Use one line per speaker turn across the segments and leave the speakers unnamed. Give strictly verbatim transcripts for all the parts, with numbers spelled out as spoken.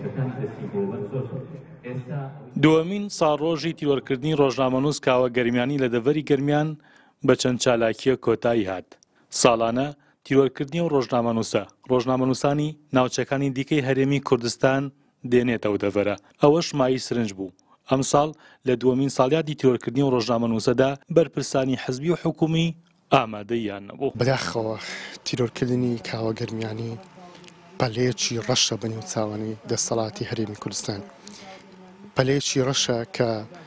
دووەمین ساڵڕۆژی تیرۆرکردنی ڕۆژنامەنووس کاوە گەرمیانی لە دەڤەری گەرمیان بە چەند چالاکیە کۆتایی هات. ساڵانە تیرۆرکردنی و ڕۆژنامەنووسە ڕۆژنامەنووسانی ناوچەکانی دیکەی هەرێمی کوردستان دێنێتەوە دەڤەرە. ئەوەش مای سرنج بوو. ئەم ساڵ لە دووەمین ساڵیادی تیرۆرکردنی و ڕۆژنامەنووسەدا بەرپرسانی حزبی و حکومی ئامادەیان نەبوو.
بەداخەوە تیرۆرکردنی کاوە گەرمیانی پەلەیەکی ڕەشە بەنێو چاوانی دەسەڵاتی هەرێمی کوردستان. پەلەیەکی ڕەشە کە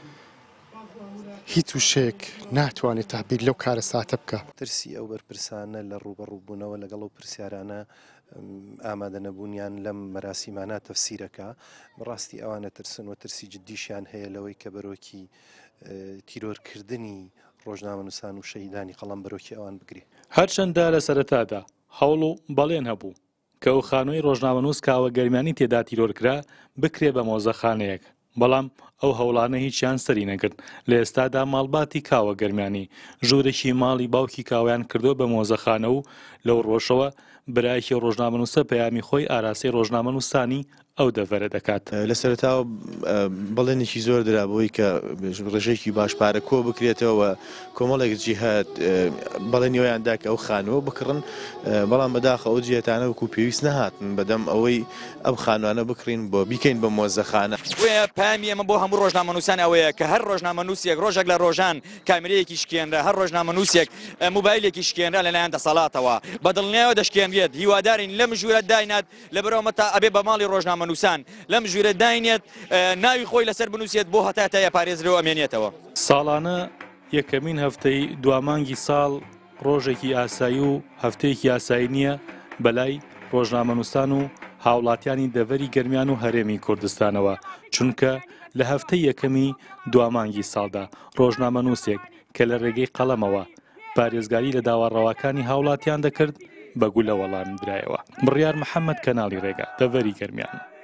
هیچ وشێک ناتوانێت تابیر لەو کارە ساتە بکە.
ترسی ئەو بەرپرسانە لە ڕوبەڕووبوونەوە لەگەڵ ئەو پرسیارانە ئامادە نەبوونیان لەم مەراسیمانە تەفسیرەکە بەڕاستی ئەوانە ترسن و ترسی جددیشیان هەیە لەوەی کە بەرۆکی تیرۆرکردنی ڕۆژنامەنووسان و شەهیدانی قەڵەم بەرۆکی ئەوان بگرێ.
هەرچەندە لە سەرەتادا هەوڵ و بەڵێن هەبوو کە ئەو خانۆی ڕۆژنامەنووس کاوە گەرمیانی تێدا تیرۆرکرا بکرێ بە مۆزەخانەیەک. بەڵام ئەو هەوڵانە هیچیان سەری نەگرت. لە ئێستادا ماڵباتی کاوە گەرمیانی ژوورێکی ماڵی باوکی کاویان کردو بە مۆزەخانە و لەو ڕۆژەوە برایەکی ڕۆژنامەنووسە پەیامی خۆی ئاراسی ڕۆژنامەنووسانی ئەو دەڤەرە دەکات.
لە سەرەتاوە بەڵێنێکی زۆر درابووی کە ڕێژێکی باش پارە کۆ بکرێتەوە کۆمەڵێک جیهات بەڵێنیۆیاندا کە ئەو خانووە بکڕن، بەڵام بەداخە ئەو جیهتانە وەکو پێویست نەهاتن بەدەم ئەوەی ئەم خانوانە بکڕین بۆ بیکەین بە مۆزەخانە.
پامی ئەمە بۆ هەموو ڕۆژنامەنووسان ئەوەیە کە هەر ڕۆژنامەنووسێک ڕۆژێک لە ڕۆژان کامێرەیەکی شکێنرا، هەر ڕۆژنامەنووسێک مۆبایلێکی شکێنرا لەلایەن دەسەڵاتەوە بەدڵنیایەوە دەشکێنرێت. هیوادارین لەم ژوورە داینات لەبەرەوە تا ئەبێ بە ماڵی ڕۆژنامەنووسان لەم ژوورە داینێت ناوی خۆی لەسەر بنووسێت بۆ هەتاتایە پارێزرەوە ئەمێنێتەوە.
ساڵانە یەکەمین هەفتەی دوامانگی ساڵ ڕۆژێکی ئاسایی و هەفتەیەکی ئاسایی نییە بەلای ڕۆژنامەنووسان و هاوڵاتیانی دەڤەری گەرمیان و هەرێمی کوردستانەوە، چونکە لە هەفتەی یەکەمی دوامانگی ساڵدا ڕۆژنامەنووسێک کە لە ڕێگەی قەڵەمەوە پارێزگاری لە داوەڕەوەکانی هاوڵاتیان دەکرد بەگوول لە وەڵام درایەوە. بڕیار محەممەد کەناڵی ڕێگا دەڤەری گەرمیان.